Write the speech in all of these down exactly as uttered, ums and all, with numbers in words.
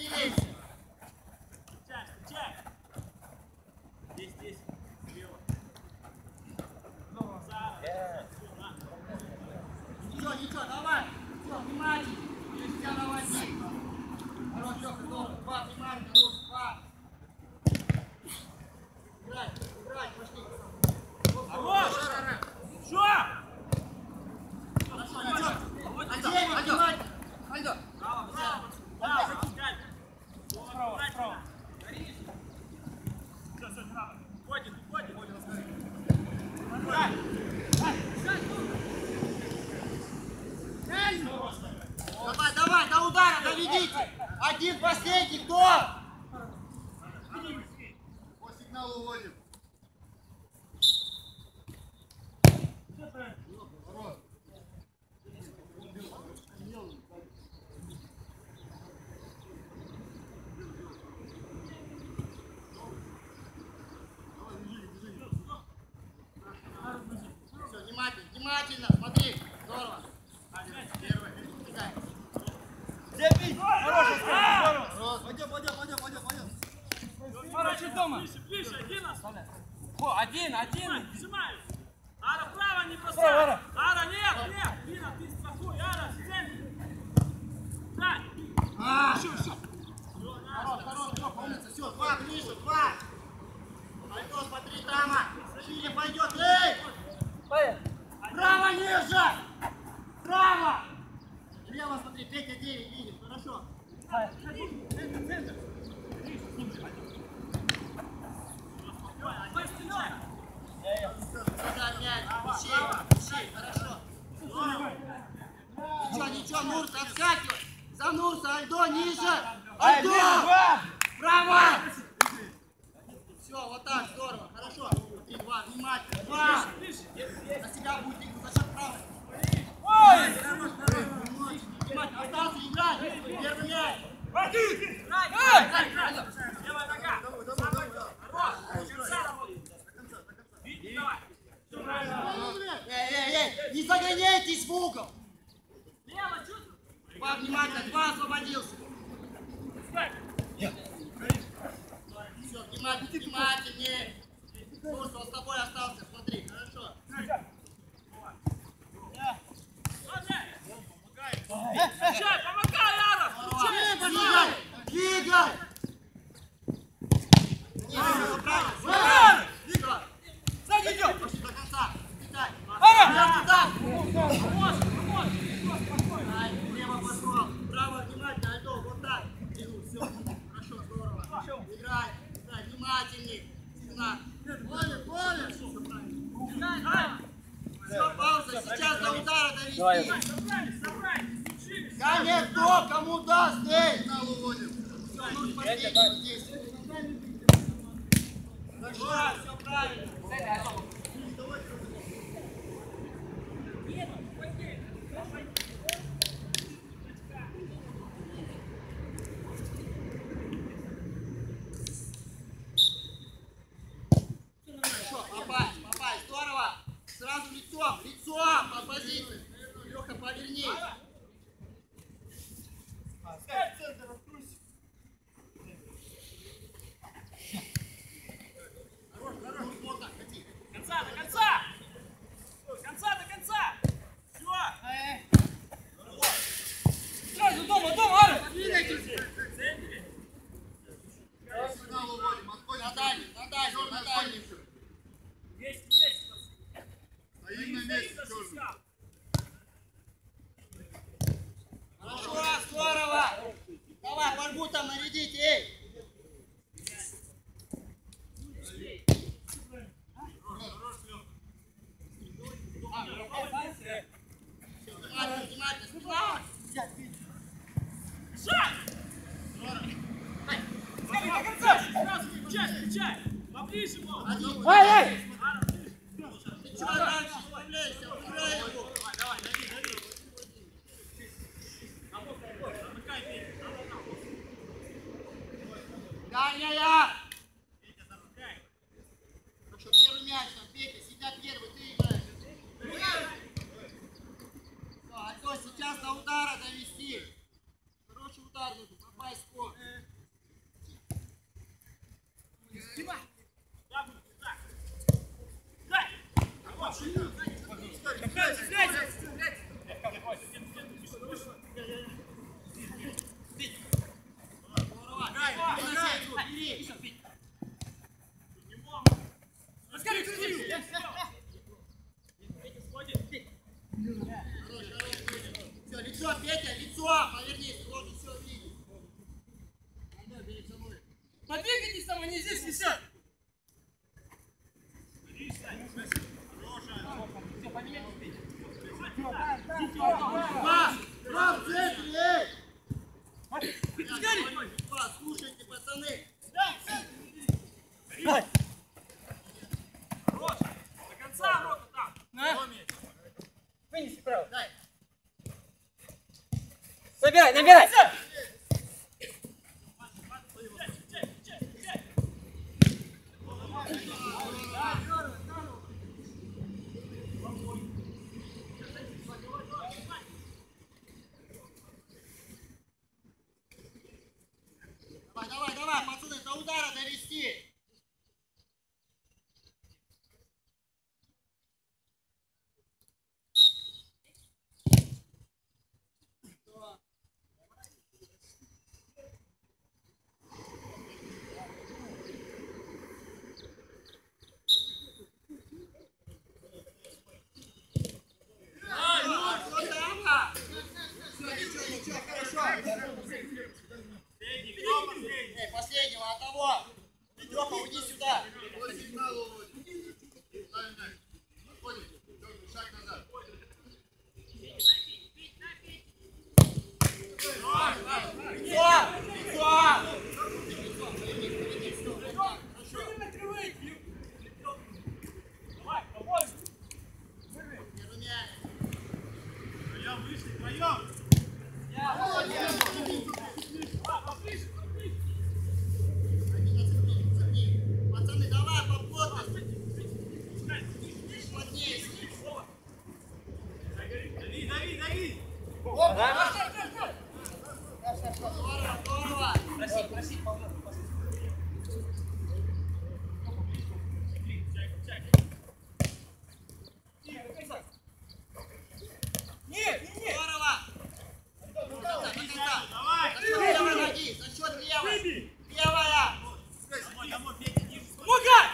двигайся. Встречай, встречай. Здесь, здесь. Слева. Ничего, ничего, давай. Все, внимательно. Через тебя наводи. Хорош, Лёха, здорово. Два, внимательно, два. Играй, играй, пошли. Хорош! Что? Хорошо, ничего. Отдельно, внимательно. Альдо. Право, право. Да, запускай. Справа, справа. Все, все, не надо. Уходи, уходи. Дай. Давай, давай, до удара доведите. Один последний, кто? По сигналу уводим. Все, внимательно, внимательно, смотри. Здорово. Первый. Хороший скорость, здорово. Пойдем, пойдем, пойдем, пойдем, пойдем. Хороший дома. Ближе, ближе, один оставляй. Один, один. Сжимай. Ара, право не бросай. Ара, Ара, нет, нет. Дина, ты страхуй. Ара, в центре. Дай. А, Еще, еще. хорош, хорош, Лёха, умница. Все, два, ближе, два. Альдо, смотри, Тама. Шире пойдет, эй! Право ниже! Право! Лево смотри, Петя девять видишь, хорошо. Центр, центр. Сюда мяч, ищи, ищи, хорошо. Ничего, ничего, Нурс, отскакивай. За Нурса, Альдо, ниже! Альдо! Право! Все, вот так, здорово, хорошо. Три, два, внимательно, два. На себя будет играть за счет правой. Ой! Внимательно, остался играть. Первый мяч. Один! Ай! Левая нога! Хорош! Конца работает! Видите, давай! Все правильно! Эй, эй, эй, не загоняйтесь в угол. Лево, чувствуй! Два, внимательно, два освободился. Все, внимательно, внимательнее. Нурс, он с тобой остался, смотри, хорошо. Встречай, помогай, Ара! Встречай, Двигай, двигай. Не, все правильно, все Ара! правильно. Двигай. Сзади идет! Пошли до конца. Двигай. Ара! Туда. Помочь, помочь! Спокойно! Ай, лево пошел. Право, внимательно, Альдо, вот так. Тяну, все. Хорошо, здорово. Играй, играй, внимательней. Спина. Понял, понял. Все правильно. Все, пауза, сейчас до удара довести. Собрались, собрались! Конец, кто кому даст, эй! Сигнал уводим. Все, ну смотри, здесь. Хорошо, все правильно. Хорошо, попасть, попасть, здорово. Сразу лицом, лицом по позиции. Леха, поверни. Хорош, хорош, вот так, ходи. Конца, до конца! Конца, до конца! Все! Сразу дома, дома, Ара! Двигайтесь. Сигнал уводим. Отходим. На дальний, на дальний, на дальний. Есть, есть! Стоим на месте, черный. Хорошо, здорово. Давай, борьбу там нарядите, эй. Внимательно, внимательно, спина. Шаг! Скорее, до конца! Сразу встречай, встречай! Поближе, мол! Один. Ай, ай! Ара, ближе! Ты чего раньше справляешься? Убирай его. Давай, давай, дави, дави! Замыкай, Петя! Гоняя. Петя, замыкай! Хорошо, первый мяч там, Петя, себя первый, ты играешь. Все, Альдо, сейчас до удара довести. Хороший удар нужно, попасть в спорт. Все, лицо, Петя, лицо! Повернись, можно все видеть. Подвигайтесь там, они здесь висят. Два! Два в центре! Скорей! Два, слушайте, пацаны! Роша, до конца рота там. На. Вынеси право. Дай! Набирай, набирай! Давай, давай, давай, пацаны, до удара довести! Эй, последнего, одного! Лёха, уйди сюда! По сигналу уводим. Ставим мяч. Отходим. Черный, шаг назад. Давай, побольше. Втроем вышли, втроем. Пацаны, давай, поплотно! Плотнее! Дави, дави, дави. Здорово, здорово! Проси, проси, Павел. Здорово! До конца, до конца! Давай. За счет левой ноги! За счет левой! Левая! Домой, домой, Петя, ниже. Мука!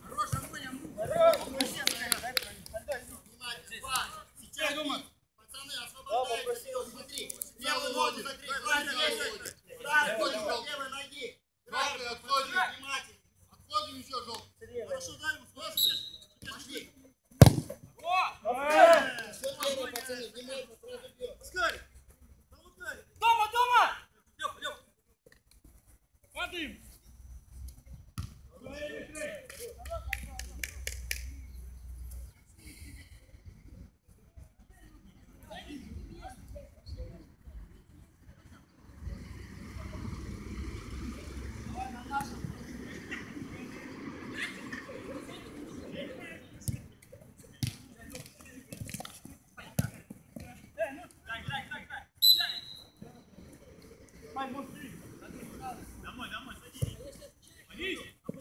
Внимание, два! Сейчас, пацаны, освобождайте! Смотри! Левую ногу закрыть! Два, здесь! Да, отходим от левой ноги! Желтый, отходим. Внимательно! Отходим еще, желтый. Хорошо, дай ему, слышишь? Пошли! О! Все левый, пацаны, внимательно, сразу бьем! Скорей! Дома, дома! Лёха, Лёха! Смотри! Домой, домой, садись. Садись.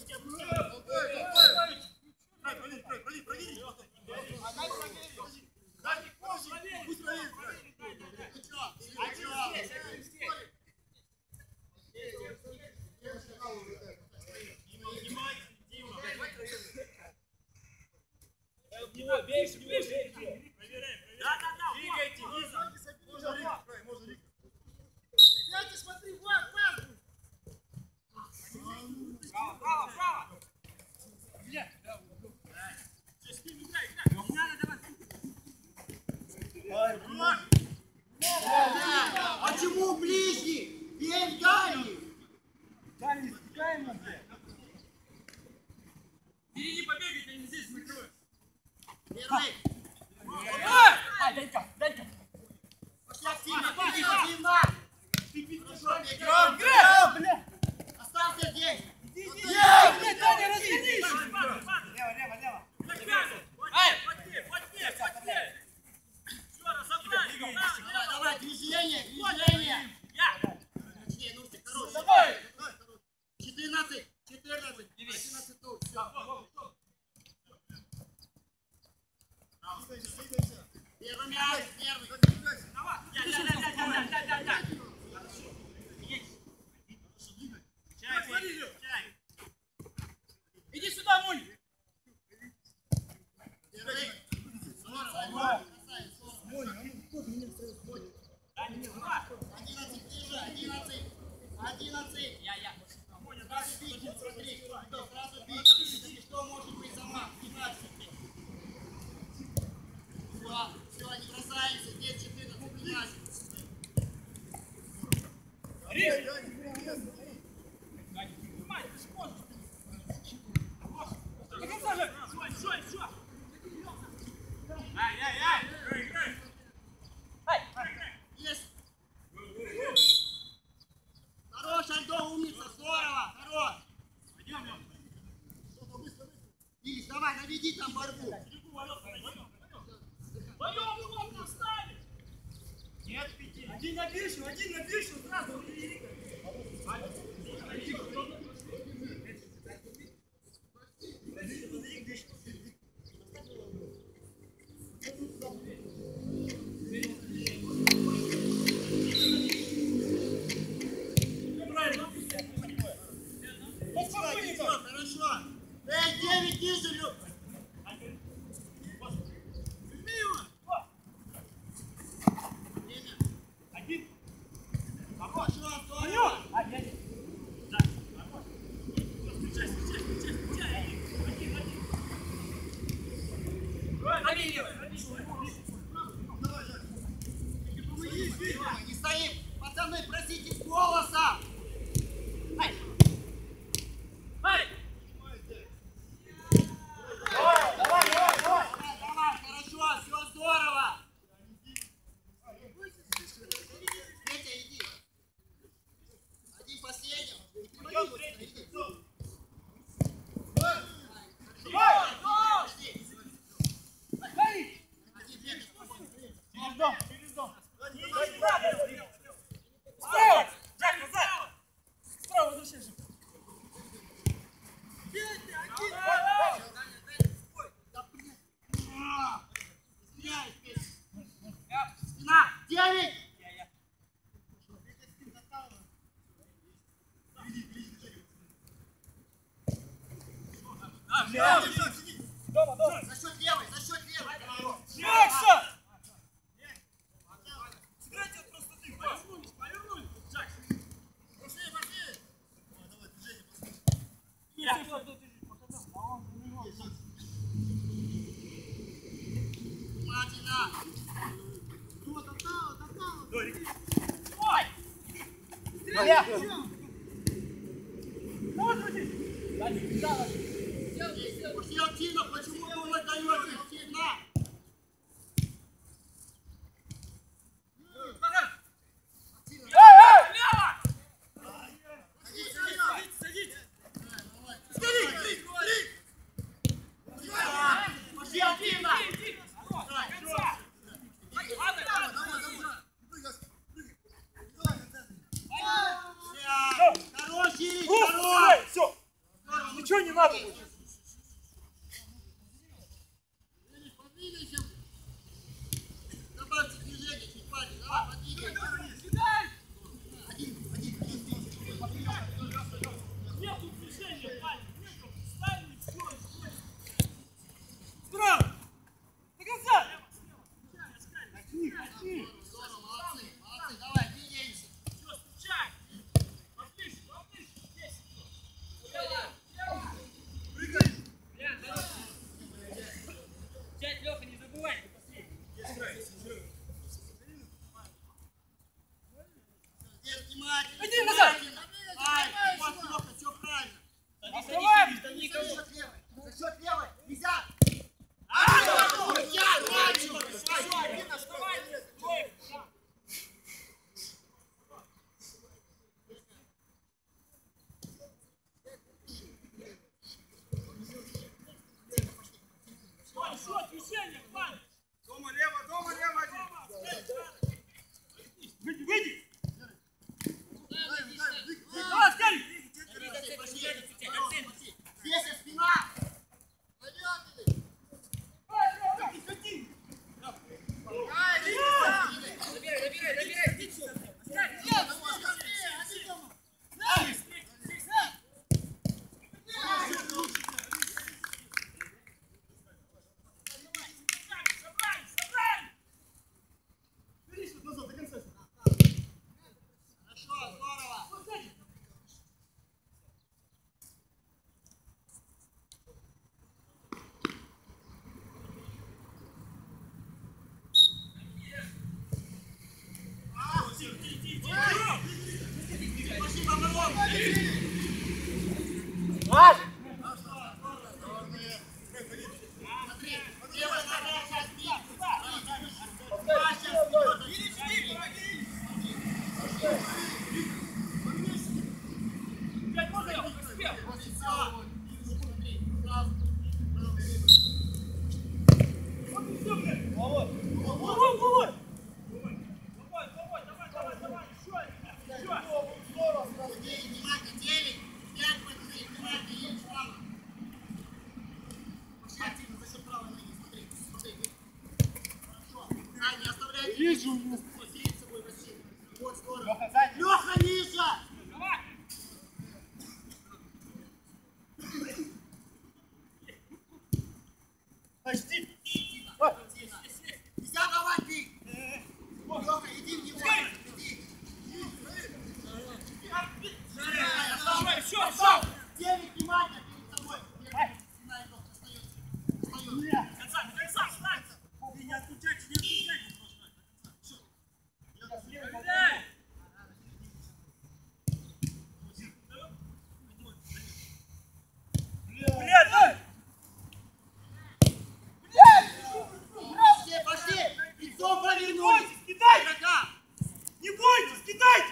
Бейся, бейся. Проверяй, проверяй. Да, да, да. Двигайте, низом. Можно Рик, Рай, можно Рик. Дядя, смотри, Влад, Влад! Право, право, право. Бля, да. Что, с ним играй, играй. Не надо давать. А чему ближний? Бей в дальний! Дальний, стекаем на где? Впереди побегать, они здесь накроют. Первый! Ай, дай-ка, дай-ка. Пошли активно, пошли активно! Хорошо, Петя! Грэ! Бля! Остался здесь! Ей, бля, Таня, развернись! Лево, лево, лево. Ай! Плотнее, плотнее, плотнее. Еще раз, забрать. Давай, давай, движение, движение! Я. Точнее, ну ты хороший! Давай! четырнадцать, четырнадцать, одиннадцать тут, все. Первый мяч, первый. Давай. Я, я, я, я, я, я, я, я. Хорошо. Есть. Чай, чай. Иди сюда, Муль. Первый. Здорово. Красавец, здорово. Одиннадцать, ближе, одиннадцать. Одиннадцать. Я, я. Сразу бить, смотри, кто, сразу бить. Смотри, что может быть замах. Не браться. Все, все, не бросаемся. Здесь четырнадцать, не бросаемся. До конца же. Все, все, все. Ай, ай, ай. Есть. Хорош, Альдо, умница, здорово, хорош. Пойдем, Лём. Ильич, давай, наведи там борьбу. Вдвоем его поставить. Нет, пяти. Один на більшу, один на більшу, сразу. Хорошо, хорошо. Эй, девять ниже, Люк. Один. Хорошо, здорово. Встречай, встречай, встречай, встречай. Один, один. Не стоим. Пацаны, просите голоса. Ай! Ай! Давай, давай, давай. Давай, давай, хорошо, все здорово. Петя, иди. Один последний. Не перебивайся, иди. Давай. Один, Петя, спокойно. Через дом, через дом. Справа! Жак, назад! Справа, возвращайся. Стреляй, Петя. Спина, девять. Дома, дома. За счет левой, за счет левой. Макса! Сыграйте просто ты. Повернулись, повернулись. Жак. Пошли, пошли. Давай, движение поставь. Внимательно. Ну, достал, достал. Ой! Пошли активно, почему вы не даете активно? Лево! Садись, садись, Садитесь! пошли активно. Иди, иди! До конца! Ладно, ладно. Хорош, Ирик, Просто хорош. стреляй, все. Ничего не надо больше. Ирик, подвигайся. Добавьте движение, чуть пальцы, давай, подвигайся. Кидай! Один, один, один. Нету движения, Ваня, нету. Ставим и все. Справа. До конца. Здорово, молодцы, молодцы, давай, двигаемся. Все, встречай! Поближе, поближе. Здесь. Лево, лево. Паш! Смотри, левая нога сейчас бить. Паш сейчас бьет. Пять можно, успел. Леха, ниже! Давай. Почти. Нельзя давать бить! Леха, иди в него! Иди! Давай, еще, еще. Девять, внимание, перед тобой! До конца, до конца, встань. Не отключайте, не отключайте. Эй! Блядь! Все, пошли! Лицом повернулись! Кидай! Игрока! Не бойтесь, кидайте!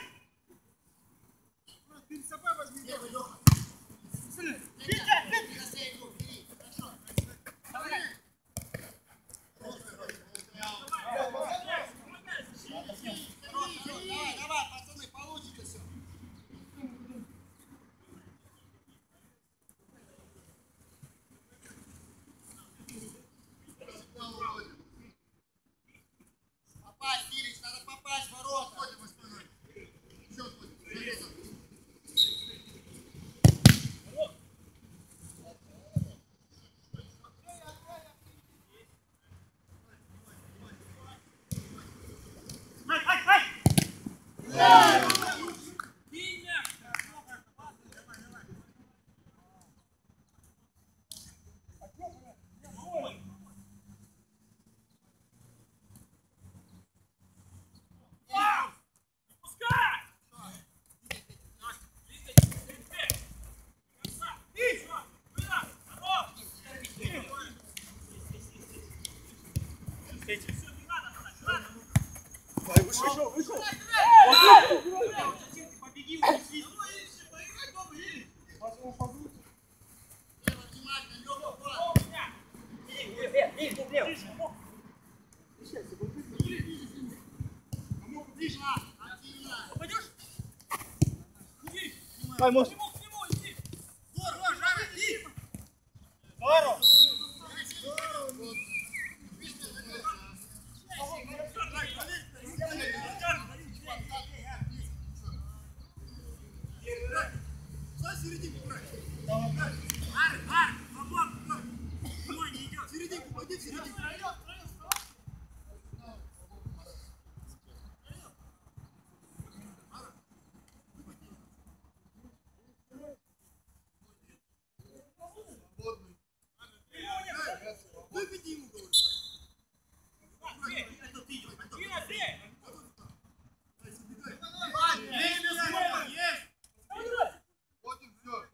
Перед собой возьми! Левый, Леха! Витя, Бери на свою игру, бери! Хорошо! Давай! Давай, давай, пацаны, получите все! Попасть, Ильич, надо попасть в ворота! ай, ай, ай! Диня. Пускай. Вышел, вышел! Побеги, унеси! Лево, внимательно, Леха, пас! Ближе, активно! Пойдешь? Иди. Ай, может. К нему, к нему, иди. Здорово, Жара, иди! Здорово! Ар, ар, бабок, мой не идет. Серединку, пойди в серединку. Выведи ему, говорю. Это ты идешь, это ты. Дина, бей. Есть! Вот и все.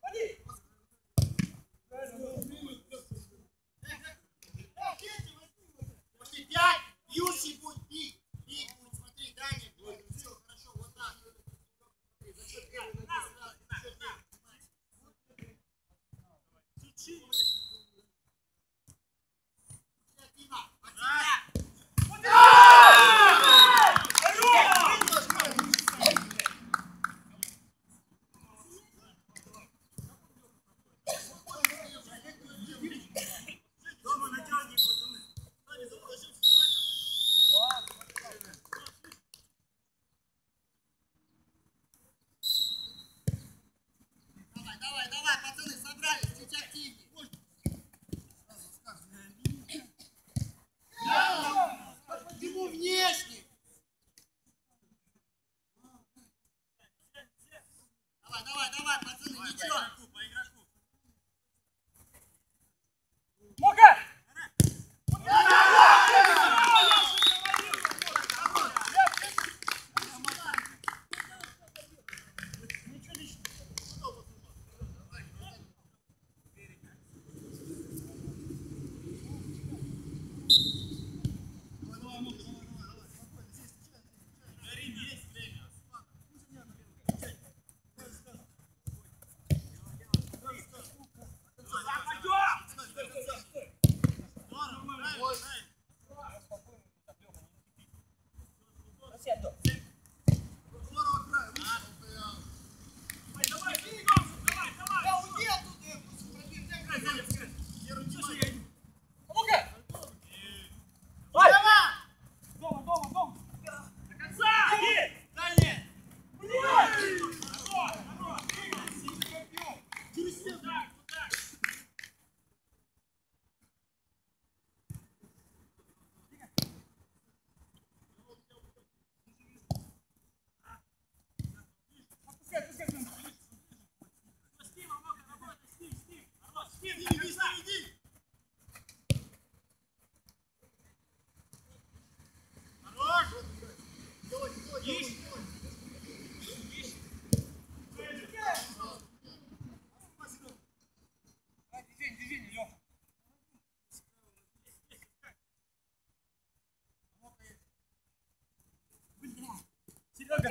Пошли, пять! Бьющий будет бить! Бить будет, смотри, дай мне бить. Все, хорошо, вот так. Смотри, за счет пять. За счет пять. Чуть шире. Активно, активно! Дома натягивай, пацаны.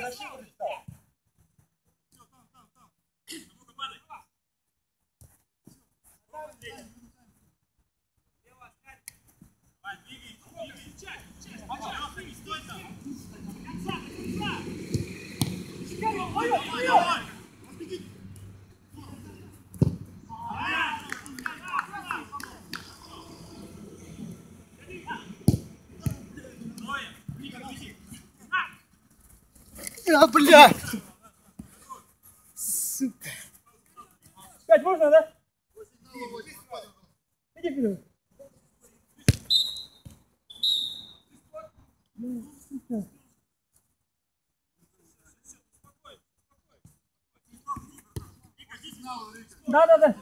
А, блядь! Сука! Пять можно, да? Иди вперед. Да, да, да.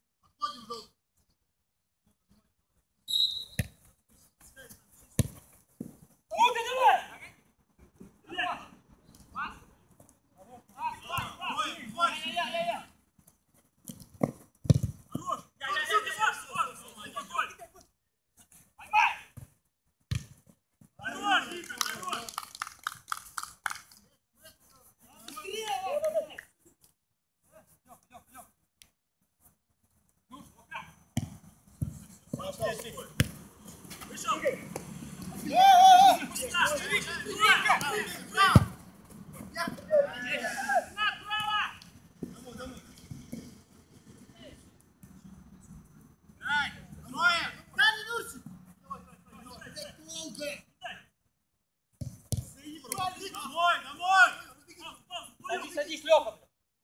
Садись, Лёха.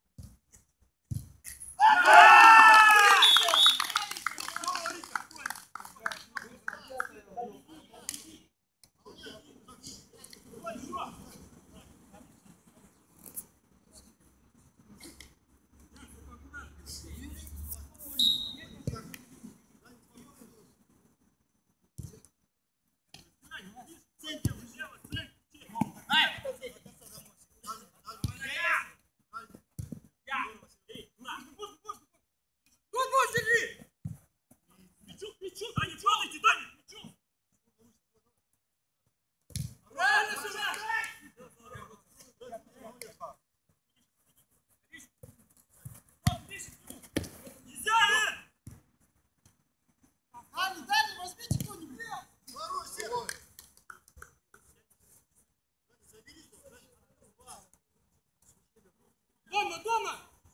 Дома, дома!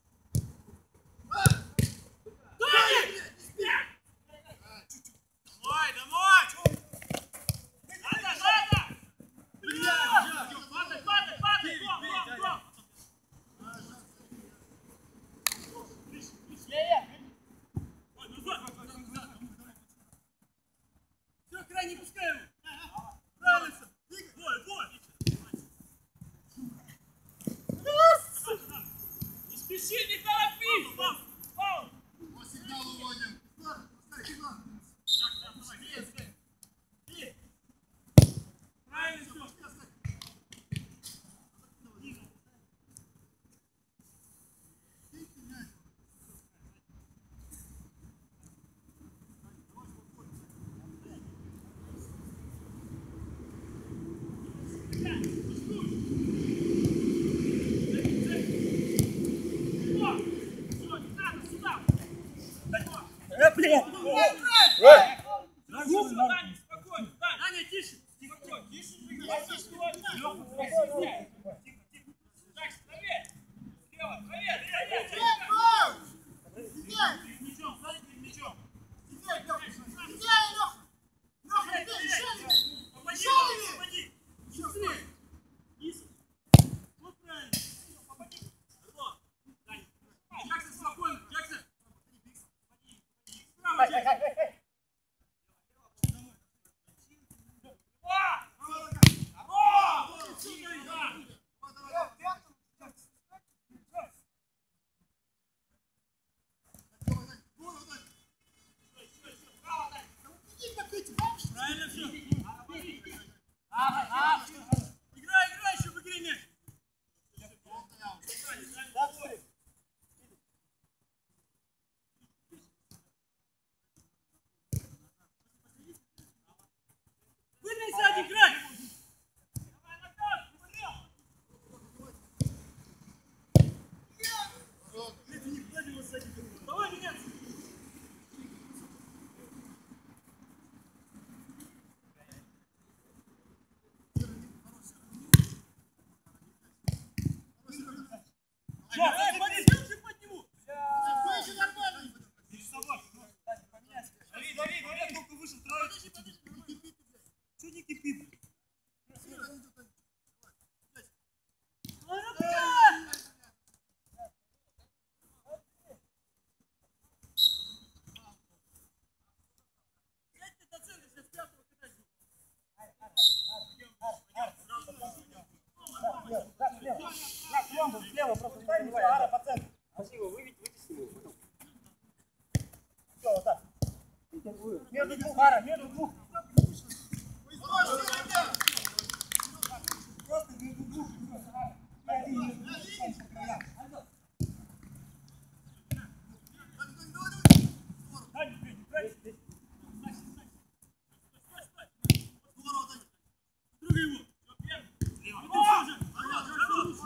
Домой, домой! Надо, надо! Падай, падай, падай! Дом, дом, дом! Ой, назад! Все, край не пускай его! Правильно! Бой, бой! Не спеши, не торопись! По сигналу уводим. Правильно, все. Э, блядь! Дань, спокойно, Дань. Аня, тише. Спокойно, тише. Лёха, спокойно. Тихо, тихо. Дальше, проверь. Слева, проверь. Перед мячом, сзади перед мячом. Попади, попади. Низ. Вот правильно. Попади. Вот. Дань. Джексон, спокойно, Джексон. Справа, Джексон. О! О!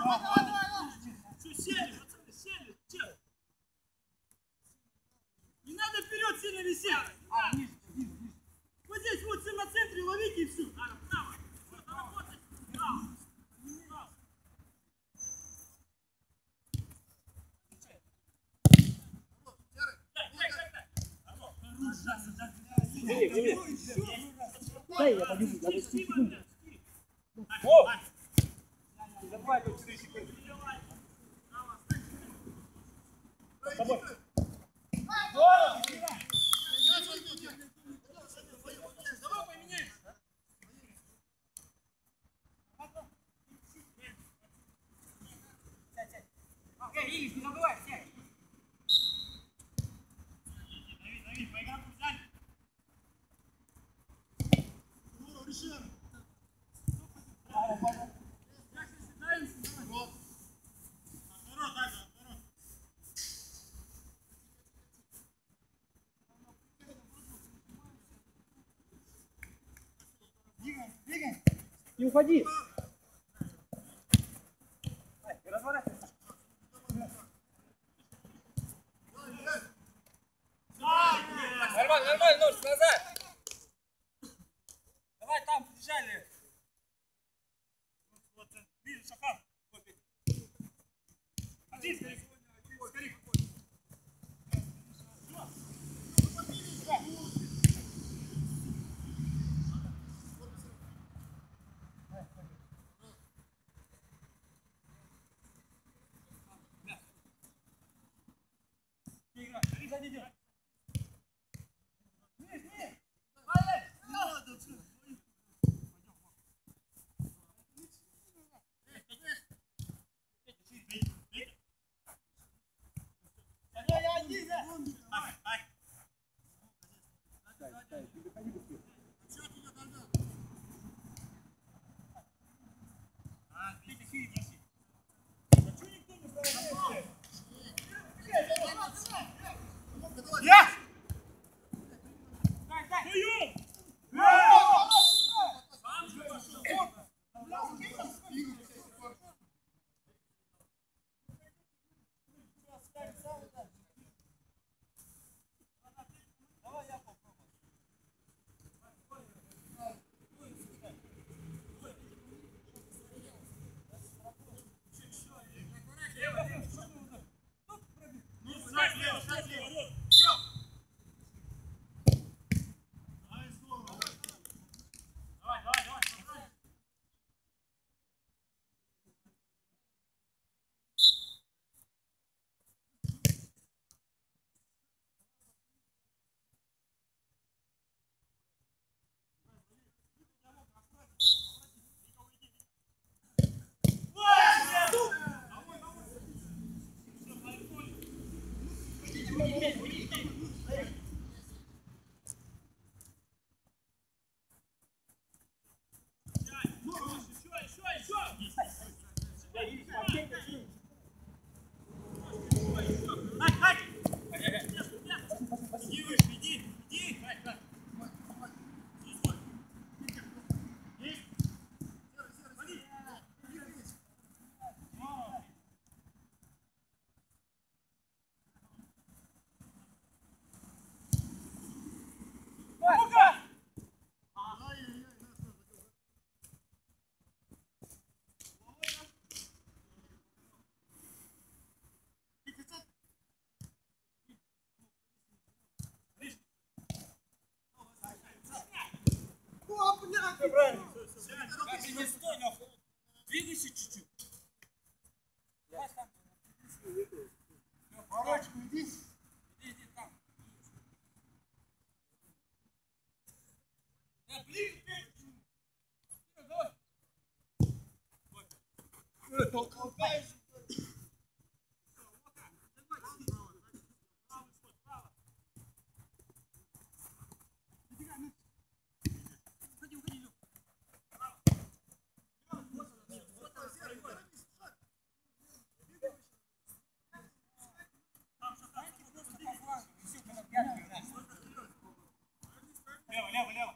Что, сели, пацаны, сели, че? Не надо вперед сильно висеть. А, ниже, ниже, ниже. Вот здесь вот на центре ловите и все. Ара, право. Вот, работай. Право. Право. Дай, дай, дай, дай. Дай, я побегу, я побегу. Секунды. О! Давай, тут четыре секунды. С тобой. Давай поменяем. Эй, Игорь, не забывай, сядь. Давид, Давид, по игрокам взяли. Не уходи. Разворачивайся. Нормально, нормально, нож назад. Давай там, побежали. Вот, видишь, Шахан. Один, скорее. Скорее. Я! Правильно. Не стой, Лёха. Двигайся чуть-чуть. Ворочку, иди. Иди, иди там. Да, блин, давай. Толкаешь. Лево, лево, лево.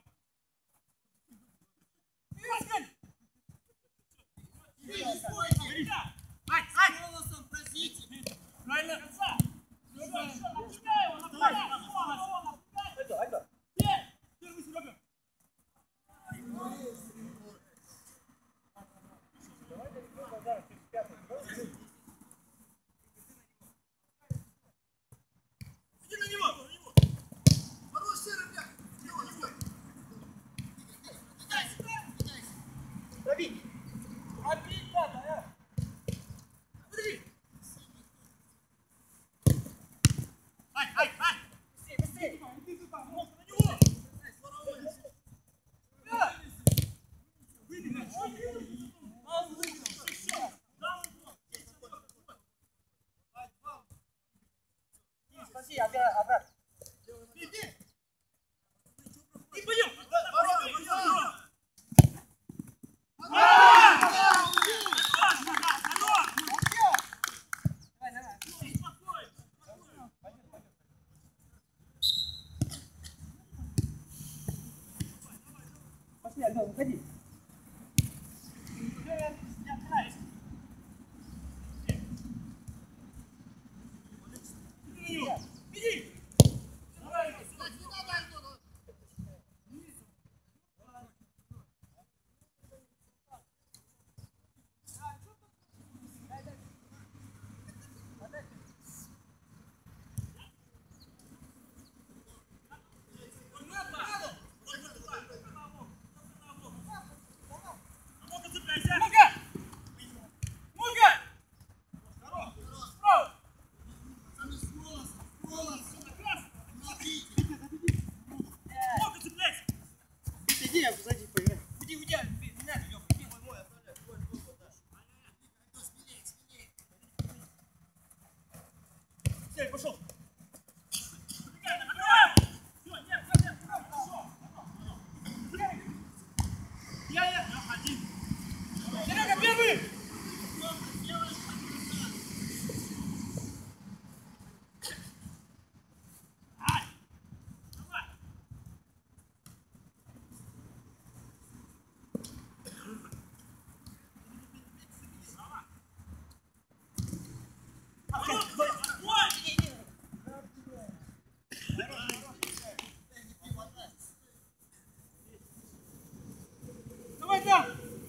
Сюда!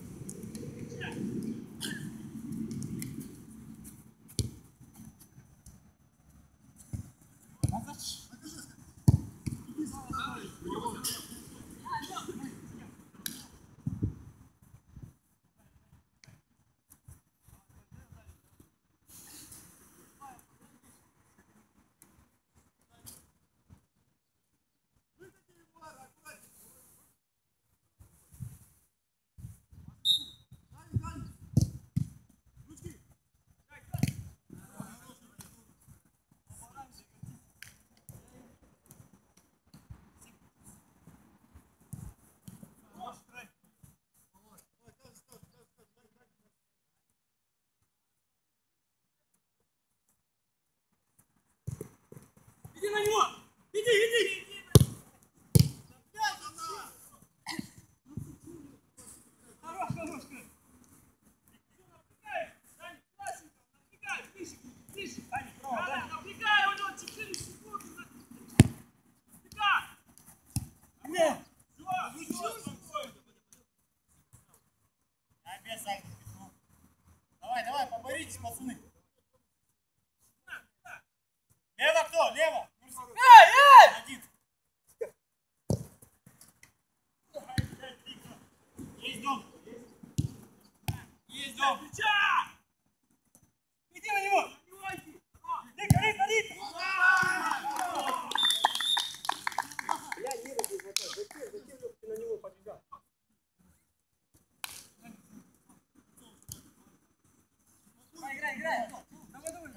Иди на него! Иди, иди! Хорош, хорош, хорош. Напрягай, ближе, ближе. Напрягай, у него четыре секунды. Напрягай. Все, все, спокойно. Опять сальто. Давай, давай, поборитесь, пацаны. Лево кто? Лево! Эй, эй! Один. Есть дом. Есть дом. Иди на него! Лика, Лика, Лика! Я не люблю вот так. Зачем, зачем ты на него побежал? Играй, играй! Давай, давай!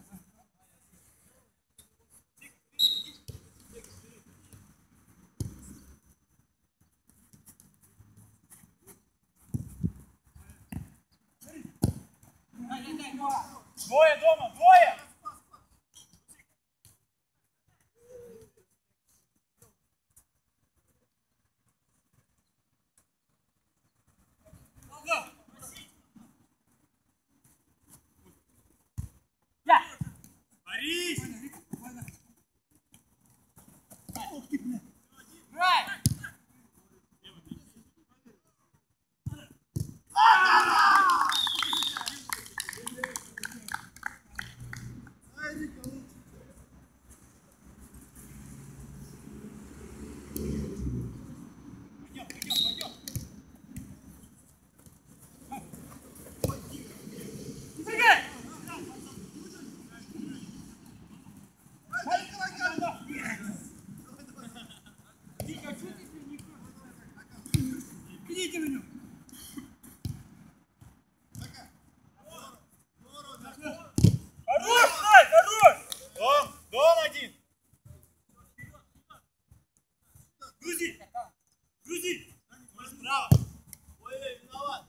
Двое дома, двое! Я! Борис! Играй! Пойдем, пойдем, пойдем! Прыгай! Идите на него! Хорош, Стай, хорош! Дом, дом один! Грузи! Грузи! Справа! Ой, виноват!